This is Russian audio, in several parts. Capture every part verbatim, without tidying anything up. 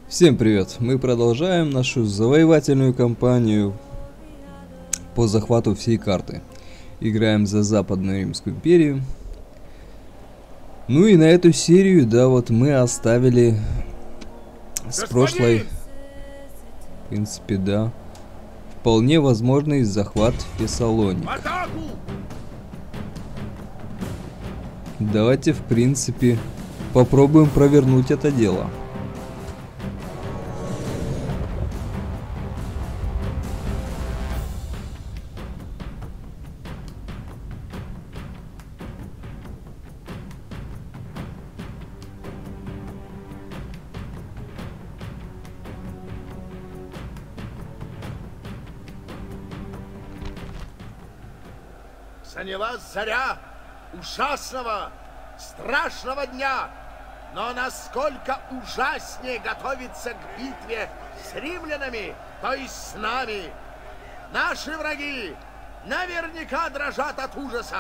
Всем привет! Мы продолжаем нашу завоевательную кампанию по захвату всей карты. Играем за Западную Римскую империю. Ну и на эту серию, да, вот мы оставили с прошлой, в принципе, да, вполне возможный захват Фессалоника. Давайте, в принципе, попробуем провернуть это дело. Занялась заря ужасного, страшного дня, но насколько ужаснее готовиться к битве с римлянами, то есть с нами. Наши враги наверняка дрожат от ужаса.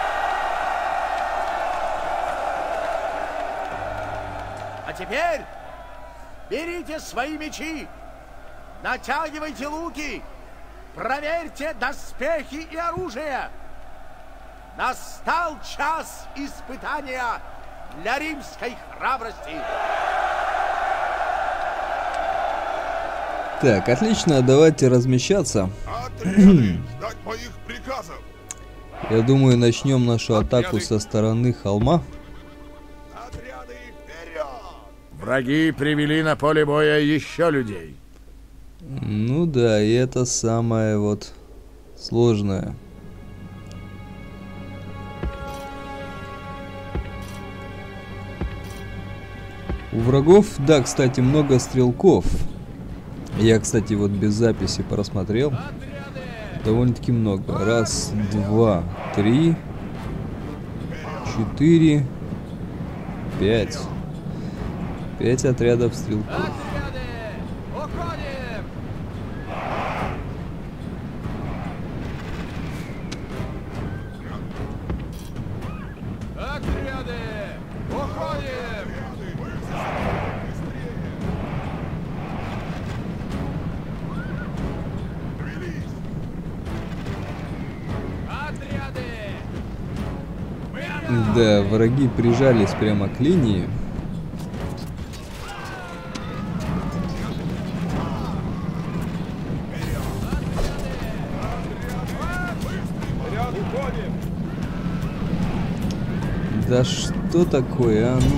А теперь берите свои мечи, натягивайте луки, проверьте доспехи и оружие. Настал час испытания для римской храбрости. Так, отлично, давайте размещаться. Ждать моих приказов. Я думаю, начнем нашу атаку со стороны холма. Отряды вперед! Враги привели на поле боя еще людей. Ну да, и это самое вот сложное. У врагов, да, кстати, много стрелков. Я, кстати, вот без записи просмотрел. Довольно-таки много. Раз, два, три, четыре, пять. Пять отрядов стрелков. Да, враги прижались прямо к линии. Да что такое, а?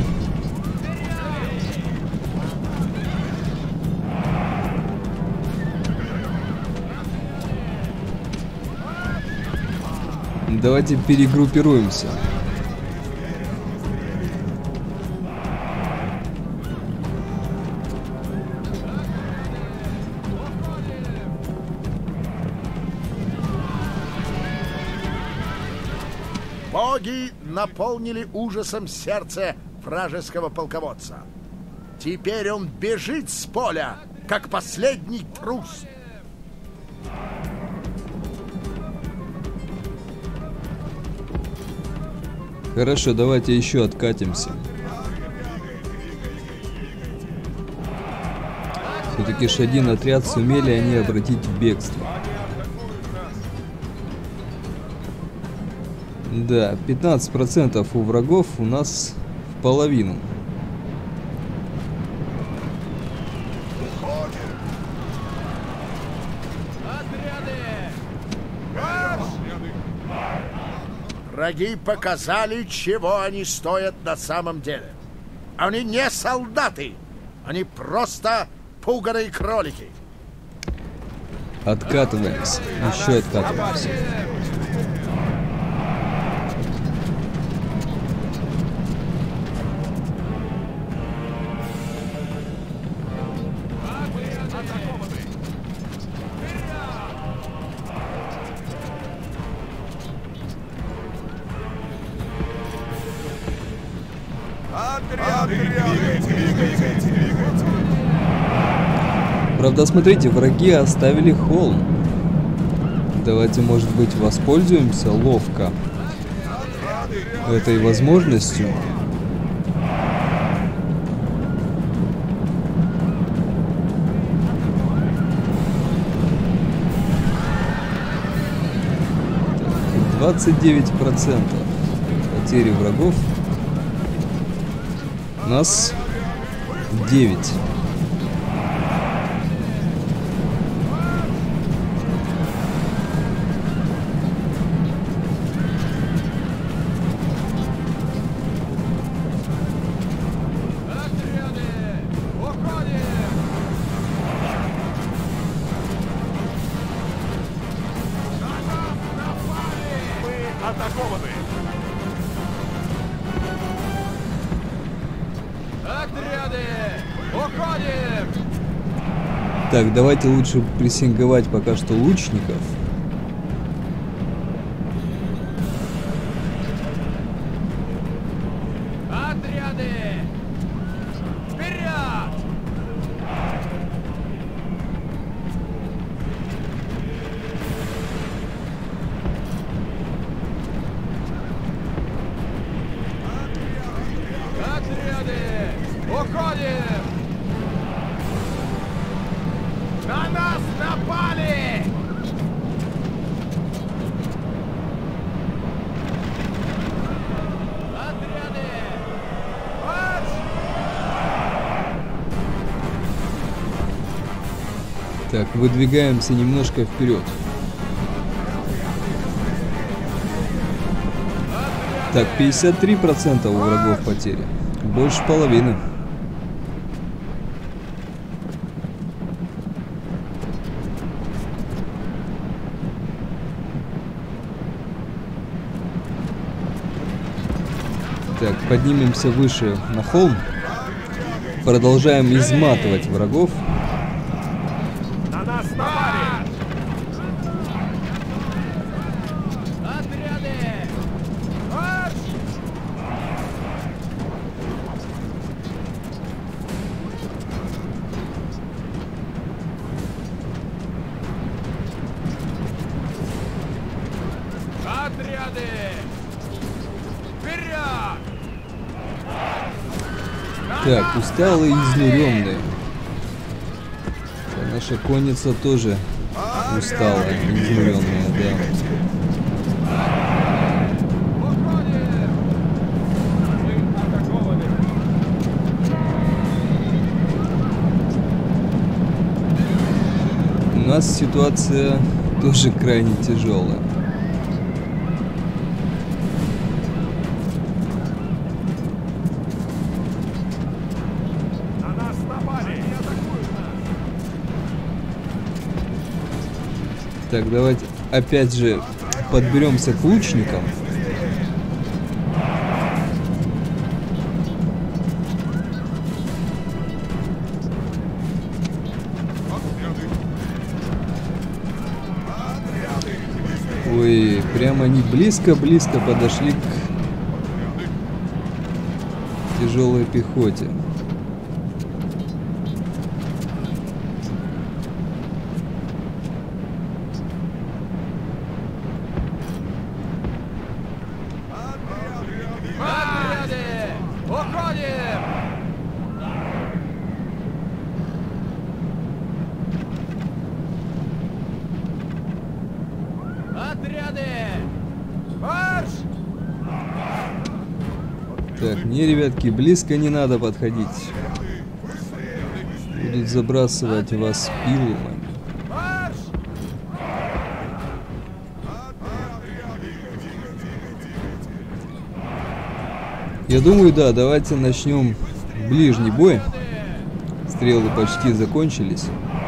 Ну. Давайте перегруппируемся. Боги наполнили ужасом сердце вражеского полководца. Теперь он бежит с поля, как последний трус. Хорошо, давайте еще откатимся. Все-таки ж один отряд сумели они обратить в бегство. Да, пятнадцать процентов у врагов, у нас в половину. Враги показали, чего они стоят на самом деле. Они не солдаты, они просто пуганые кролики. Откатываемся, еще откатываемся. Правда, смотрите, враги оставили холм. Давайте, может быть, воспользуемся ловко этой возможностью. двадцать девять процентов потери врагов. У нас девять. Атакованы! Отряды! Уходим! Так, давайте лучше прессинговать пока что лучников. Отряды! Вперед! Отряды! Уходим! На нас напали! Отряды! Марш! Так, выдвигаемся немножко вперед. Так, пятьдесят три процента у врагов потери. Больше половины. Так, поднимемся выше на холм. Продолжаем изматывать врагов. На нас напали! Отряды! Марш! Отряды! Вперед! Так, усталые и изнуренные. Да, наша конница тоже усталая и изнуренная, да. Уходим! Мы атакованы! У нас ситуация тоже крайне тяжелая. На нас напали! Они атакуют нас! Так, давайте опять же подберемся к лучникам. Ой, прямо они близко-близко подошли к тяжелой пехоте. Отряды! Уходим! Отряды! Марш! Так, не, ребятки, близко не надо подходить. Будут забрасывать вас пилами. Марш! Я думаю, да, давайте начнем ближний бой. Стрелы почти закончились.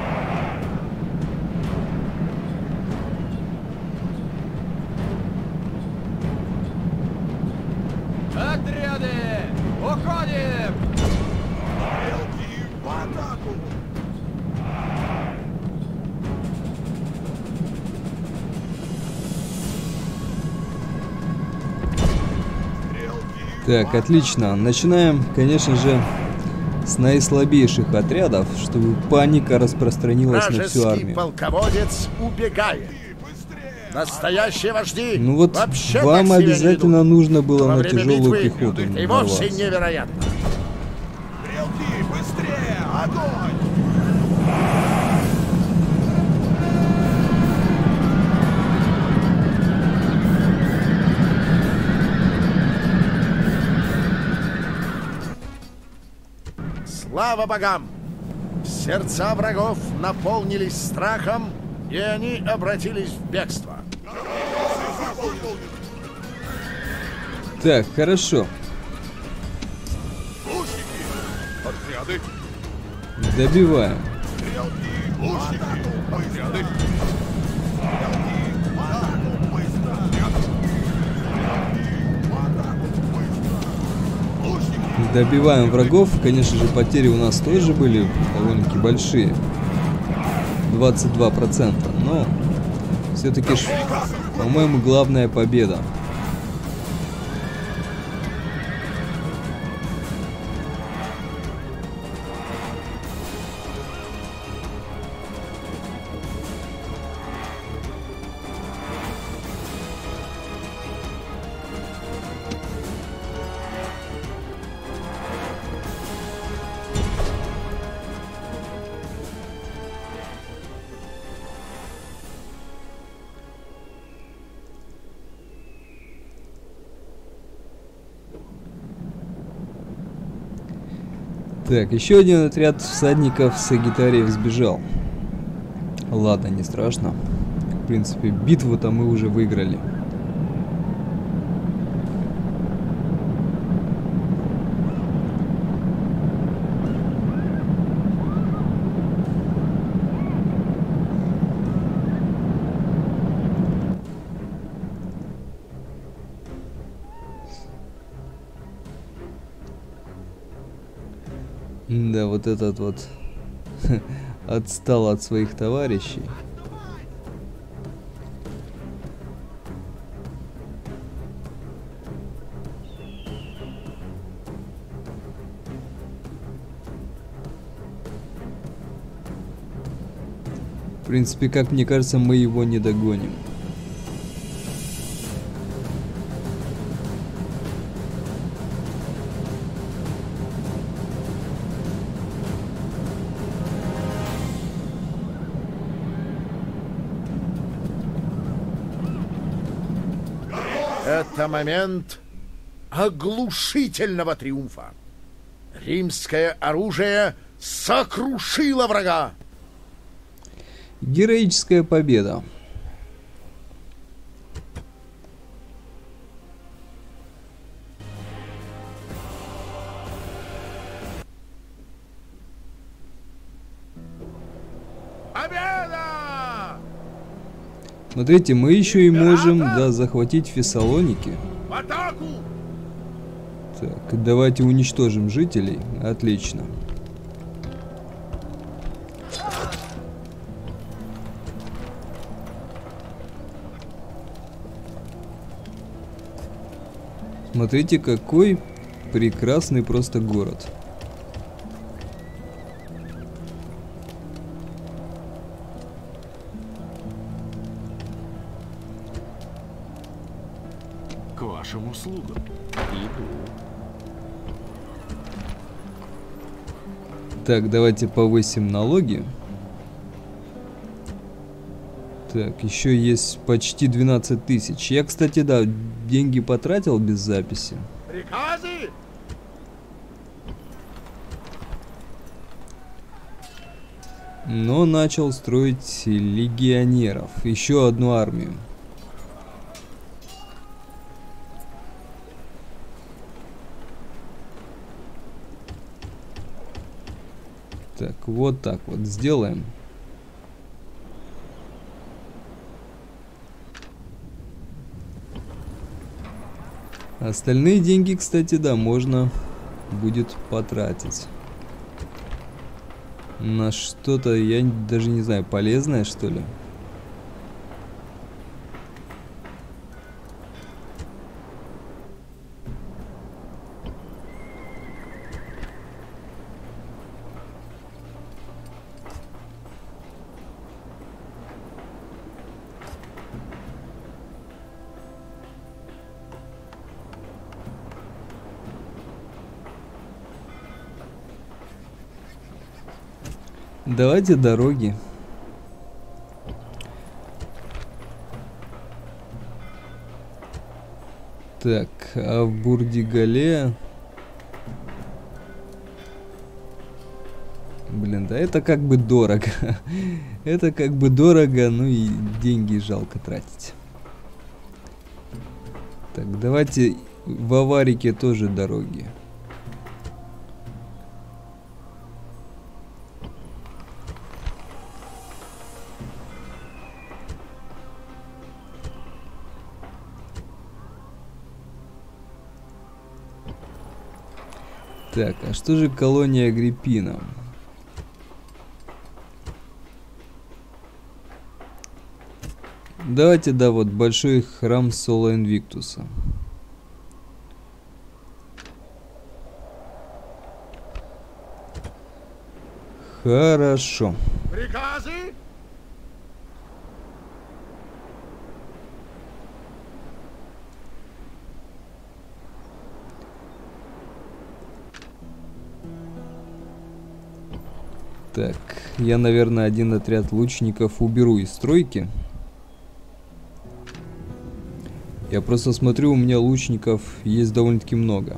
Отряды! Уходим! Стрелки в атаку! Так, отлично. Начинаем, конечно же, с наислабейших отрядов, чтобы паника распространилась на всю Вражеский армию. полководец убегает. Настоящие вожди Ну вот вообще вам так себя не обязательно ведут. нужно было Во на время тяжелую битвы пехоту и вовсе нарваться. невероятно. Стрелки, быстрее! Огонь! Слава богам! Сердца врагов наполнились страхом, и они обратились в бегство. Так, хорошо. Лучники! Отряды! Добиваем. Стрелки! Лучники! Отряды! Стрелки! В атаку! Быстро! Стрелки! В атаку! Быстро! Лучники! Добиваем врагов. Конечно же, потери у нас тоже были довольно-таки большие. двадцать два процента. Но все-таки, по-моему, главная победа. Так, еще один отряд всадников Сагитариев сбежал. Ладно, не страшно. В принципе, битву-то мы уже выиграли. Да, вот этот вот отстал от своих товарищей. В принципе, как мне кажется, мы его не догоним. Это момент оглушительного триумфа. Римское оружие сокрушило врага. Героическая победа. Победа! Смотрите, мы еще и можем, да, захватить Фессалоники. В атаку! Так, давайте уничтожим жителей. Отлично. Смотрите, какой прекрасный просто город. К вашим услугам. Иду. Так, давайте повысим налоги. Так, еще есть почти двенадцать тысяч. Я, кстати, да, деньги потратил без записи. Приказы! Но начал строить легионеров. Еще одну армию. Так, вот так вот сделаем. Остальные деньги, кстати, да, можно будет потратить на что-то, я даже не знаю, полезное, что ли. Давайте дороги. Так, а в Бурдигале... Блин, да это как бы дорого. Это как бы дорого, ну и деньги жалко тратить. Так, давайте в аварике тоже дороги. Так, а что же колония Агриппина? Давайте, да, вот большой храм Соло Инвиктуса. Хорошо. Приказы? Так, я, наверное, один отряд лучников уберу из стройки. Я просто смотрю, у меня лучников есть довольно-таки много.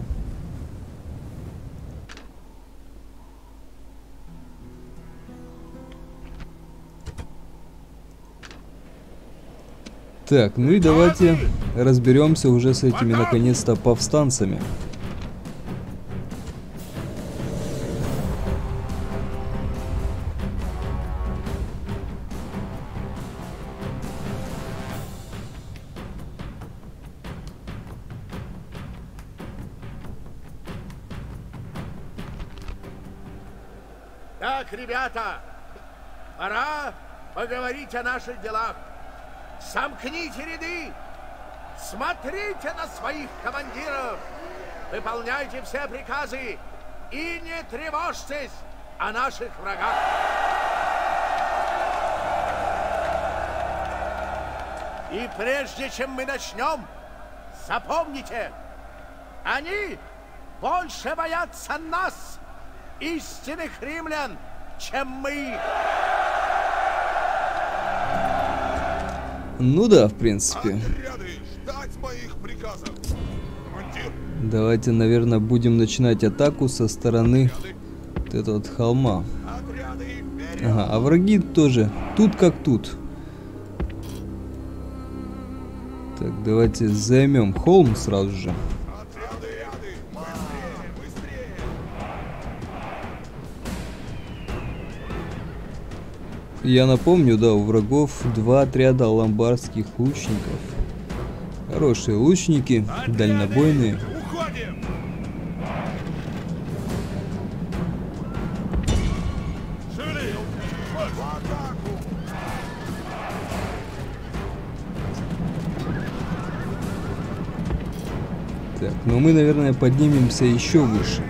Так, ну и давайте разберемся уже с этими, наконец-то, повстанцами. Так, ребята, пора поговорить о наших делах. Сомкните ряды, смотрите на своих командиров, выполняйте все приказы и не тревожьтесь о наших врагах. И прежде чем мы начнем, запомните, они больше боятся нас, истинных римлян, чем мы. Ну да, в принципе. Отряды, ждать моих приказов. Командир. Давайте, наверное, будем начинать атаку со стороны вот этого вот холма. Отряды вперед. Ага, а враги тоже тут как тут. Так, давайте займем холм сразу же. Отряды, отряды, быстрее, быстрее. Я напомню, да, у врагов два отряда ломбардских лучников. Хорошие лучники, дальнобойные. Уходим. Шевели. В атаку. Так, но мы, наверное, поднимемся еще выше.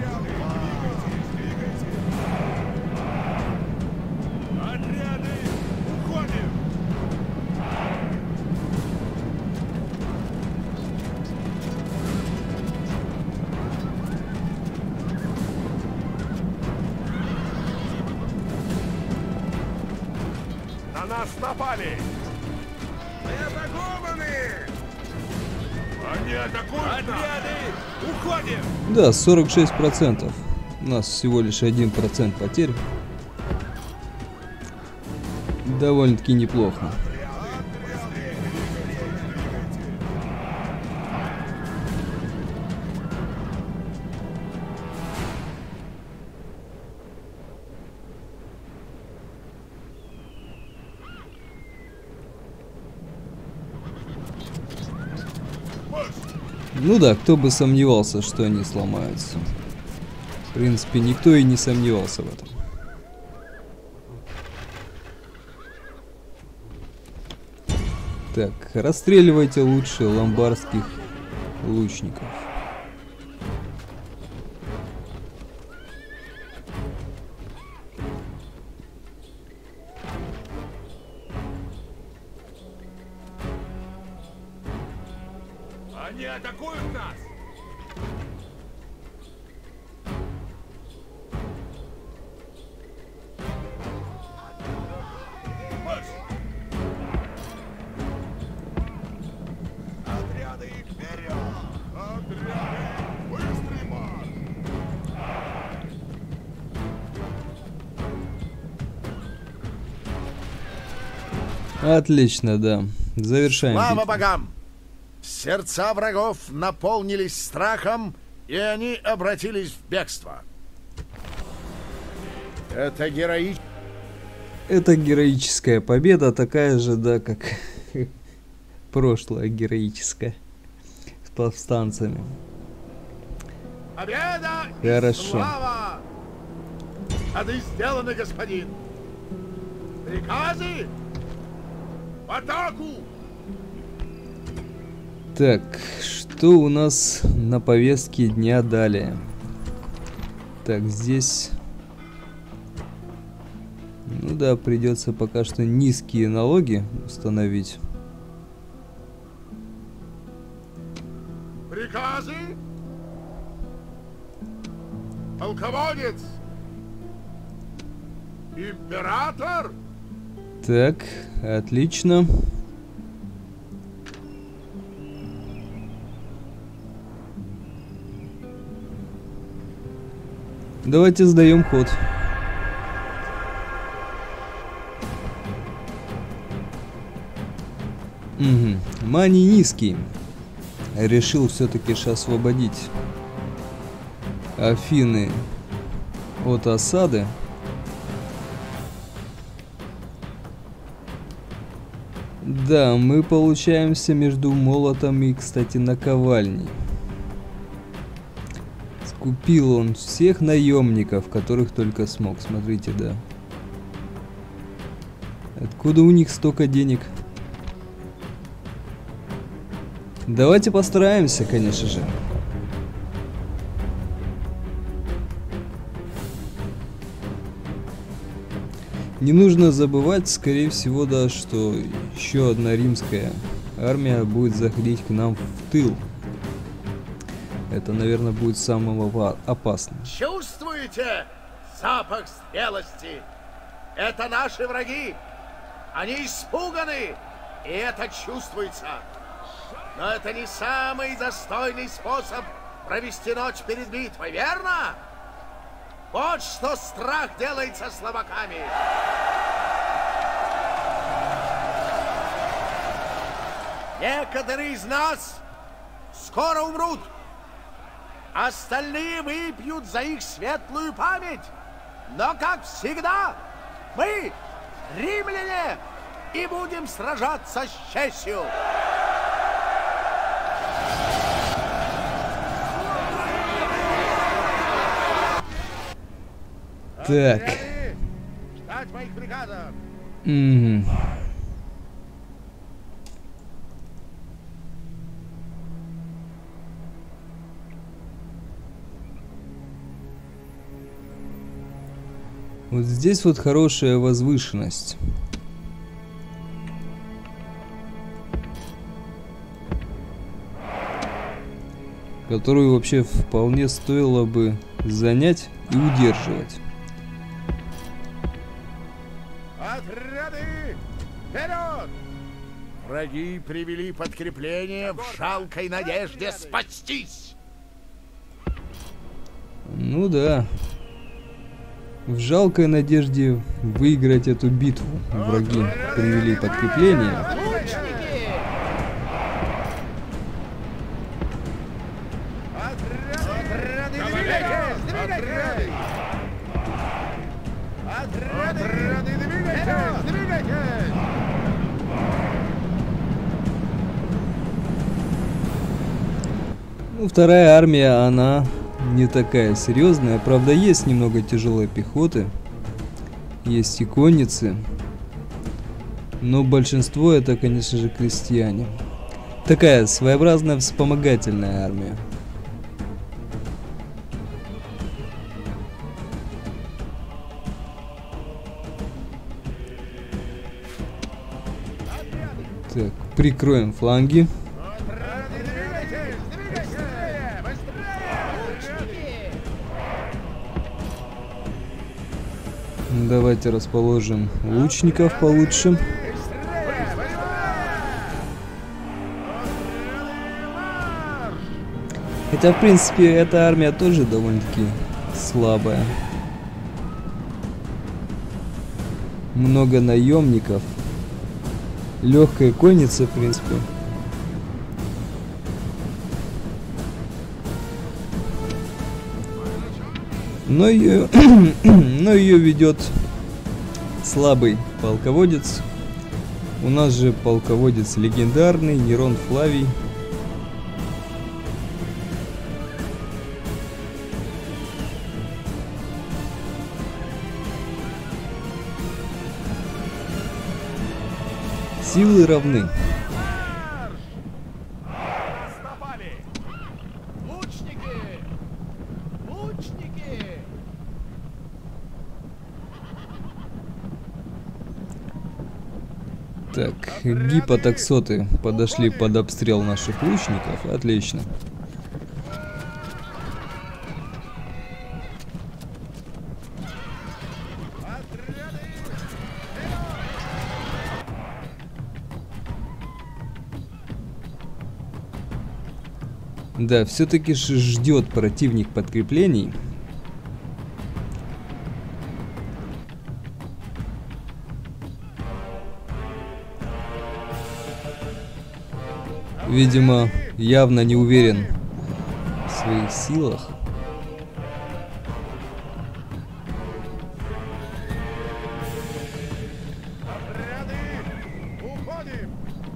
Отряды, уходим. На нас напали. Мы атакованы. Они атакуют. Отряды, уходим. Да, сорок шесть процентов. У нас всего лишь один процент потерь. Довольно-таки неплохо. Ну да, кто бы сомневался, что они сломаются. В принципе, никто и не сомневался в этом. Так, расстреливайте лучше ломбардских лучников. Они атакуют нас. Марш! Отряды вперед! Отряды! Быстрый марш! Отлично, да. Завершаем. Слава битву. богам! Сердца врагов наполнились страхом, и они обратились в бегство. Это герои... Это героическая победа, такая же, да, как прошлая героическая с повстанцами. Победа и Хорошо. слава! Ходы сделаны, господин! Приказы! В атаку! Так, что у нас на повестке дня далее? Так, здесь... Ну да, придется пока что низкие налоги установить. Приказы? Полководец! Император? Так, отлично. Давайте сдаем ход. Угу. Мани низкий. Решил все-таки ж освободить Афины от осады. Да, мы получаемся между молотом и, кстати, наковальней. Скупил он всех наемников, которых только смог. Смотрите, да. Откуда у них столько денег? Давайте постараемся, конечно же. Не нужно забывать, скорее всего, да, что еще одна римская армия будет заходить к нам в тыл. Это, наверное, будет самым опасным. Чувствуете запах зрелости? Это наши враги. Они испуганы, и это чувствуется. Но это не самый достойный способ провести ночь перед битвой, верно? Вот что страх делает со слабаками. Некоторые из нас скоро умрут. Остальные выпьют за их светлую память. Но, как всегда, мы, римляне, и будем сражаться с честью. Так. Ждать моих приказов. Угу. Вот здесь вот хорошая возвышенность. Которую вообще вполне стоило бы занять и удерживать. Отряды! Вперед! Враги привели подкрепление в жалкой надежде спастись. Ну да. В жалкой надежде выиграть эту битву враги привели подкрепление. Лучники! Отряды! Двигайтесь! Двигайтесь! Отряды! Двигайтесь! Двигайтесь! Ну, вторая армия, она не такая серьезная. Правда, есть немного тяжелой пехоты. Есть и конницы. Но большинство это, конечно же, крестьяне. Такая своеобразная вспомогательная армия. Так, прикроем фланги. Давайте расположим лучников получше. Хотя, в принципе, эта армия тоже довольно-таки слабая. Много наемников. Легкая конница, в принципе. Но ее, но ее ведет слабый полководец. У нас же полководец легендарный Нерон Флавий. Силы равны. Нас напали! Лучники! Лучники! Так, гипотаксоты подошли под обстрел наших лучников. Отлично. Да, все-таки ждет противник подкреплений. Видимо, явно не уверен в своих силах. Отряды, уходим!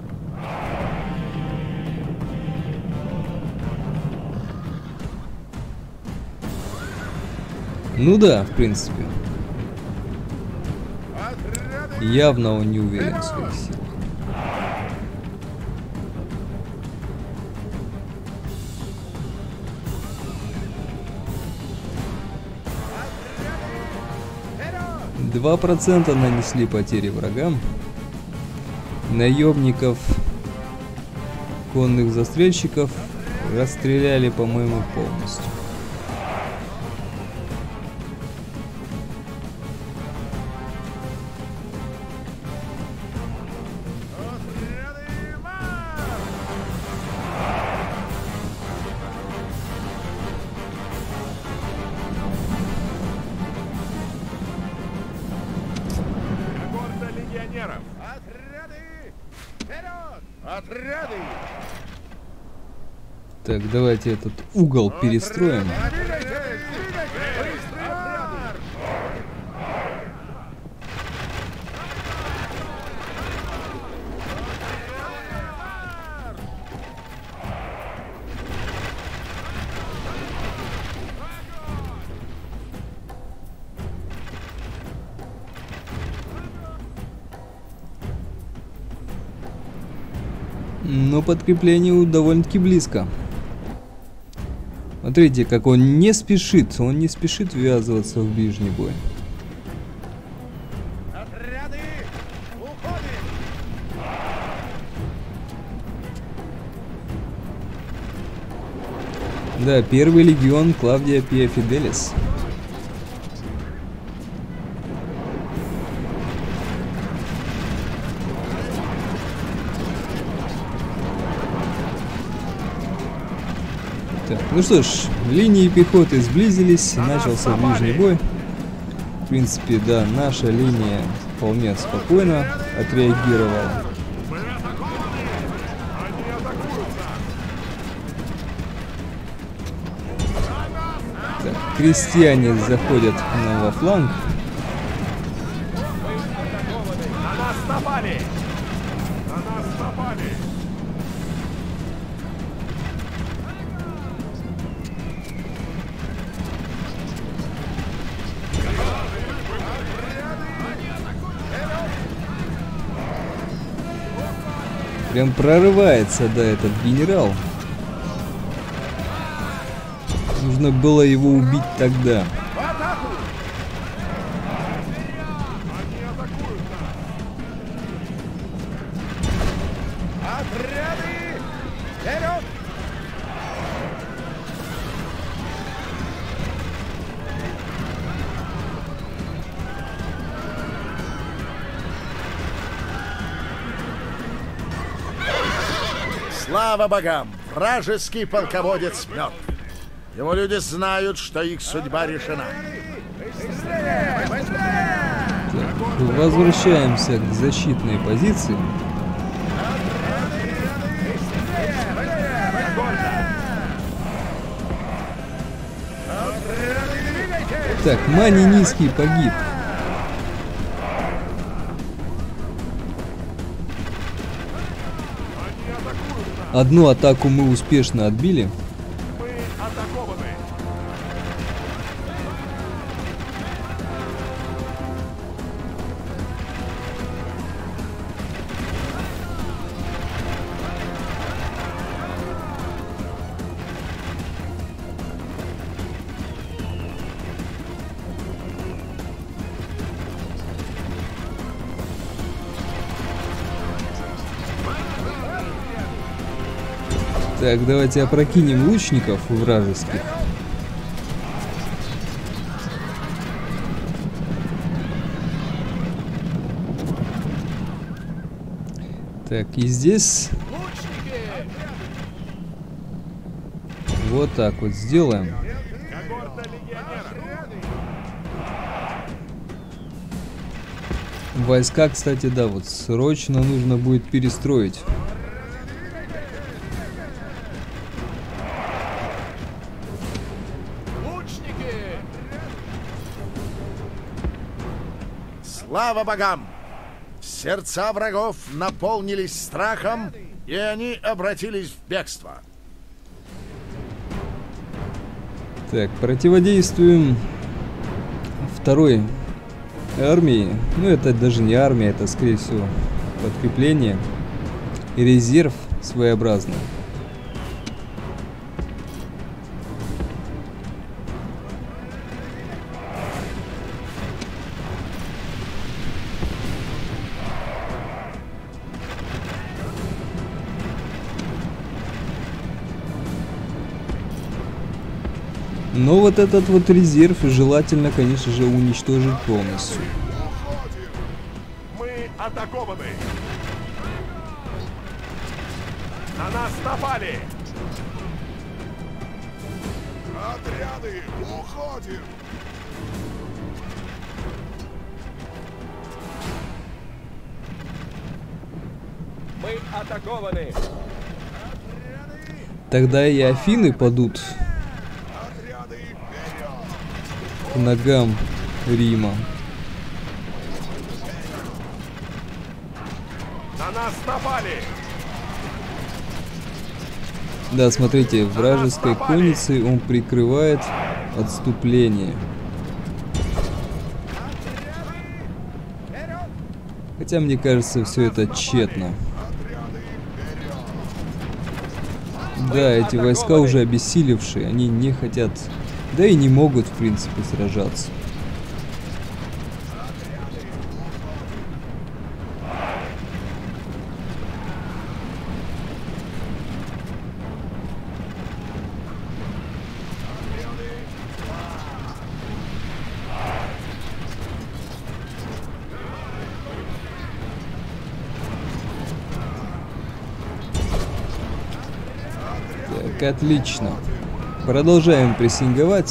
Ну да, в принципе. Отряды! Явно он не уверен в своих силах. Два процента нанесли потери врагам. Наемников, конных застрельщиков расстреляли, по-моему, полностью. Гордо легионеров! Отряды! Вперед! Отряды! Так, давайте этот угол перестроим. Двигайтесь! Двигайтесь! Быстрый марш! Но подкрепление довольно-таки близко. Смотрите, как он не спешит. Он не спешит ввязываться в ближний бой. Отряды! Уходим! Да, первый легион Клавдия Пия Фиделис. Так, ну что ж, линии пехоты сблизились, начался ближний бой. В принципе, да, наша линия вполне спокойно отреагировала. Мы атакованы! Они атакуют нас! Так, крестьяне заходят на во фланг. На нас напали! На нас напали! Прям прорывается, да, этот генерал. Нужно было его убить тогда. В атаку! Они атакуют нас! Отряды! Вперед! Слава богам! Вражеский полководец мертв. Его люди знают, что их судьба решена. Так, возвращаемся к защитной позиции. Так, Мани низкий погиб. Они атакуют нас. Одну атаку мы успешно отбили. Мы атакованы. Так, давайте опрокинем лучников вражеских. Так, и здесь Лучники! вот так вот сделаем. Когорта легионеров. Войска, кстати, да, вот срочно нужно будет перестроить. Лучники! Слава богам! Сердца врагов наполнились страхом, и они обратились в бегство. Так, противодействуем второй армии. Ну, это даже не армия, это, скорее всего, подкрепление и резерв своеобразный. Но вот этот вот резерв желательно, конечно же, уничтожить полностью. Уходим! Мы атакованы. На нас напали. Отряды, уходим! Мы атакованы. Тогда и Афины падут Отряды, вперед! к ногам Рима. На нас напали. Да, смотрите, вражеской конницей он прикрывает отступление. Хотя, мне кажется, все это тщетно. Да, эти войска уже обессилевшие, они не хотят, да и не могут, в принципе, сражаться. Так, отлично. Продолжаем прессинговать.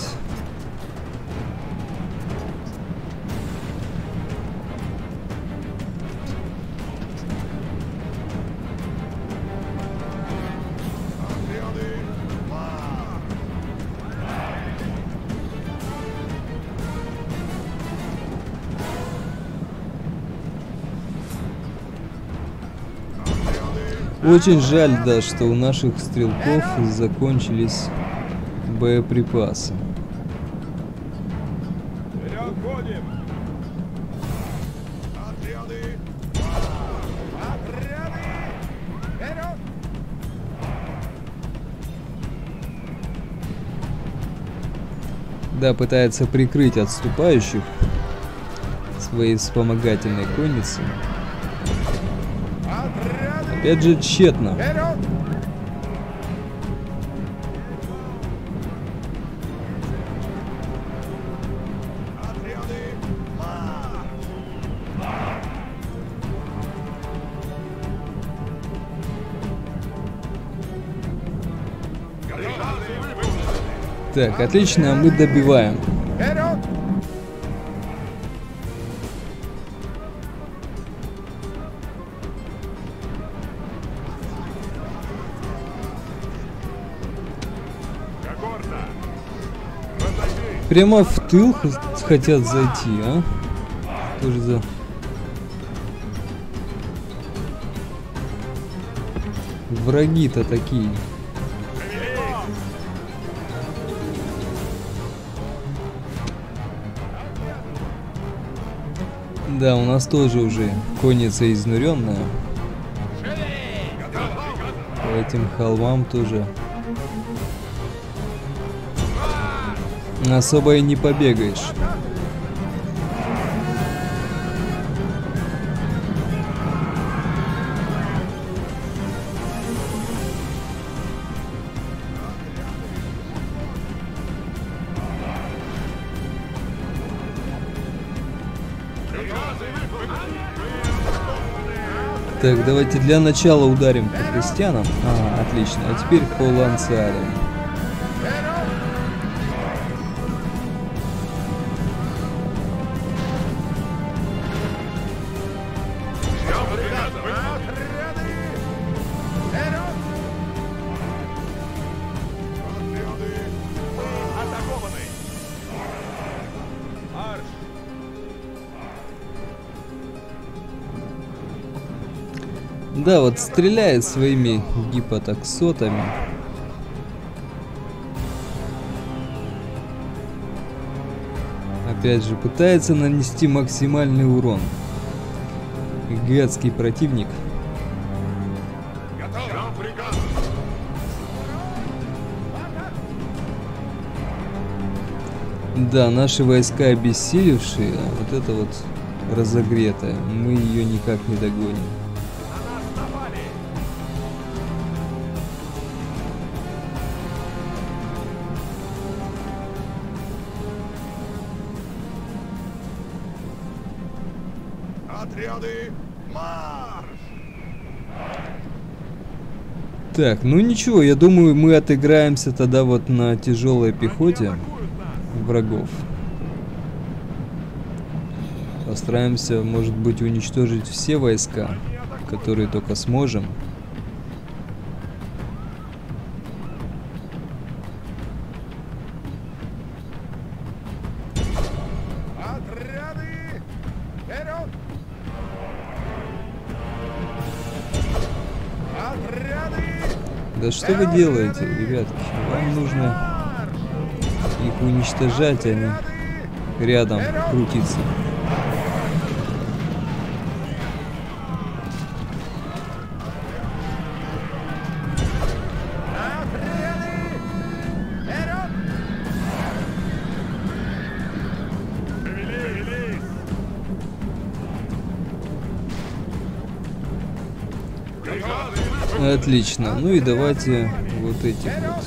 Очень жаль, да, что у наших стрелков закончились боеприпасы. Вперед ходим. Отряды, Отряды. Вперед. Да, пытается прикрыть отступающих своей вспомогательной конницей. Отряды. Опять же, тщетно. Вперед. отряды, Так, отлично, мы добиваем. Вперед. прямо в тыл хотят зайти, а? Тоже за... Враги-то такие. Да, у нас тоже уже конница изнуренная. По этим холмам тоже особо и не побегаешь. Так, давайте для начала ударим по крестьянам. А, отлично. А теперь по ланциалям. Да, вот стреляет своими гипотоксотами. Опять же, пытается нанести максимальный урон. Гадский противник. Да, наши войска обессилевшие, а вот это вот разогретая, мы ее никак не догоним. Отряды, марш! Так, ну ничего, я думаю, мы отыграемся тогда вот на тяжелой пехоте врагов. Постараемся, может быть, уничтожить все войска, которые только сможем. Отряды! Вперед! Отряды! Да что вы делаете, ребятки? Вам нужно их уничтожать, а не рядом крутиться. Отлично. Ну и давайте вот этих вот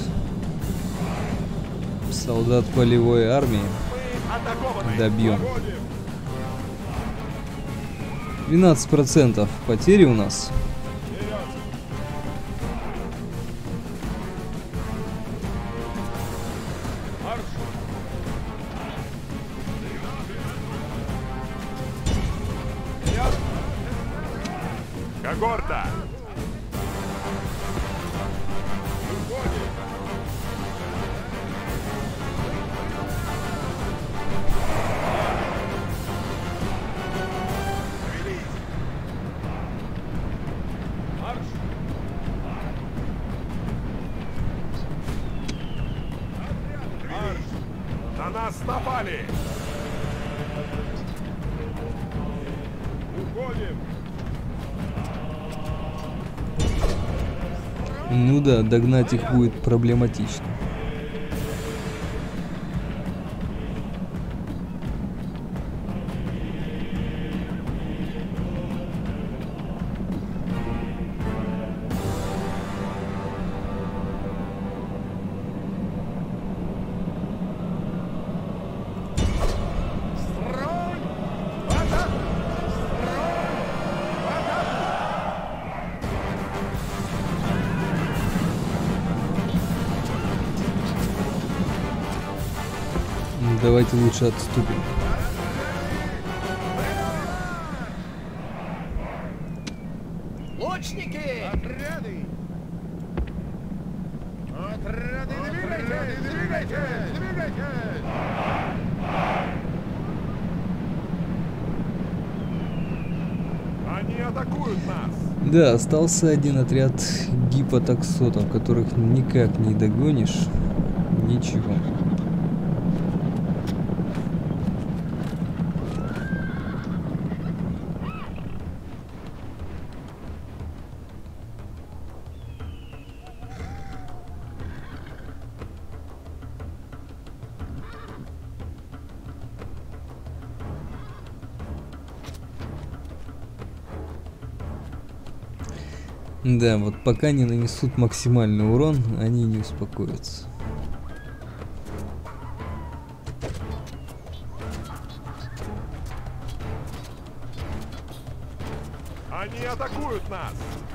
солдат полевой армии добьем. двенадцать процентов потери у нас. Когорта! На нас напали! Уходим! Ну да, догнать их будет проблематично. Давайте лучше отступим. Лучники! Отряды! Отряды, двигайтесь! Двигайтесь! Двигайтесь! Они атакуют нас. Да, остался один отряд гипотаксотов, которых никак не догонишь. Ничего. Да, вот пока не нанесут максимальный урон, они не успокоятся. Они атакуют нас.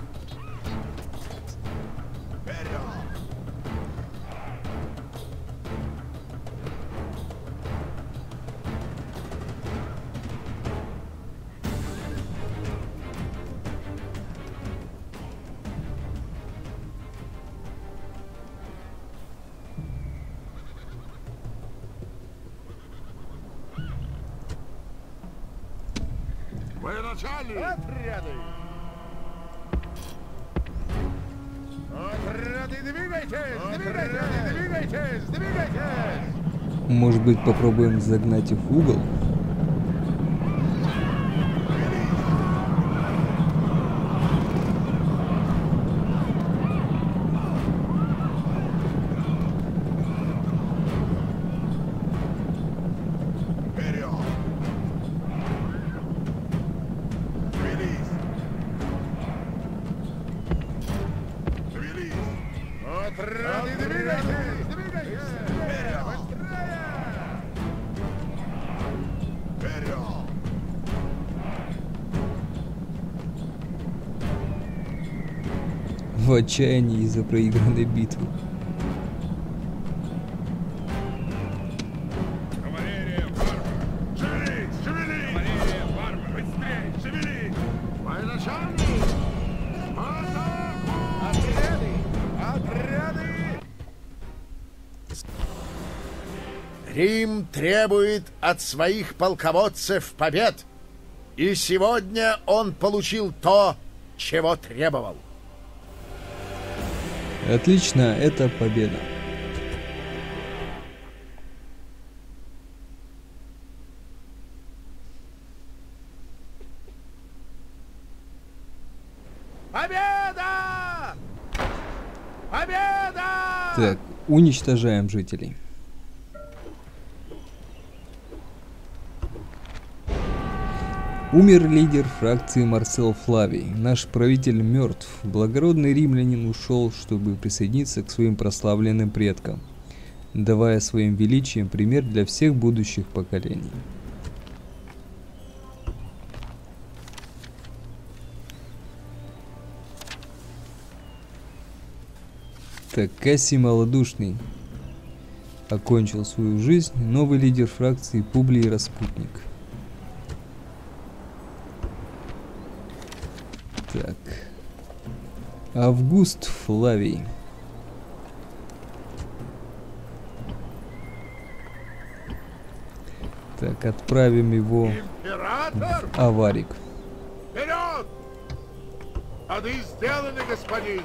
Военачальник! Отряды! Отряды, двигайтесь! Двигайтесь! Двигайтесь! Двигайтесь! Может быть, попробуем загнать их в угол? Отряды, двигайтесь! Двигайтесь! Быстрее! В отчаянии из-за проигранной битвы. Кавалерия, варвар! Шевелись! Шевелись! Кавалерия, варвар! Быстрее! Шевелись! Военачальник! Атаку! Отряды! Отряды! Рим требует от своих полководцев побед, и сегодня он получил то, чего требовал. Отлично, это победа. Победа! Победа! Так, уничтожаем жителей. Умер лидер фракции Марсел Флавий. Наш правитель мертв. Благородный римлянин ушел, чтобы присоединиться к своим прославленным предкам, давая своим величием пример для всех будущих поколений. Так, Кассий Малодушный окончил свою жизнь. Новый лидер фракции Публий Распутник. Так. Август Флавий. Так, отправим его Император! в Аварик. Вперед! Ады сделаны, господин!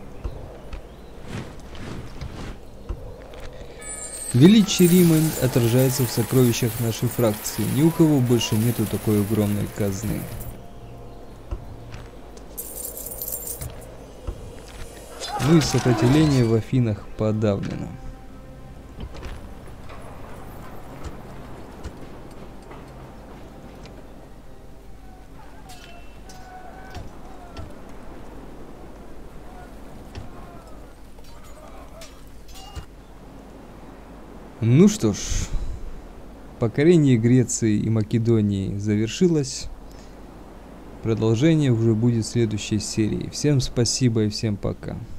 Величие Рима отражается в сокровищах нашей фракции. Ни у кого больше нету такой огромной казны. Ну и сопротивление в Афинах подавлено. Ну что ж, покорение Греции и Македонии завершилось. Продолжение уже будет в следующей серии. Всем спасибо и всем пока.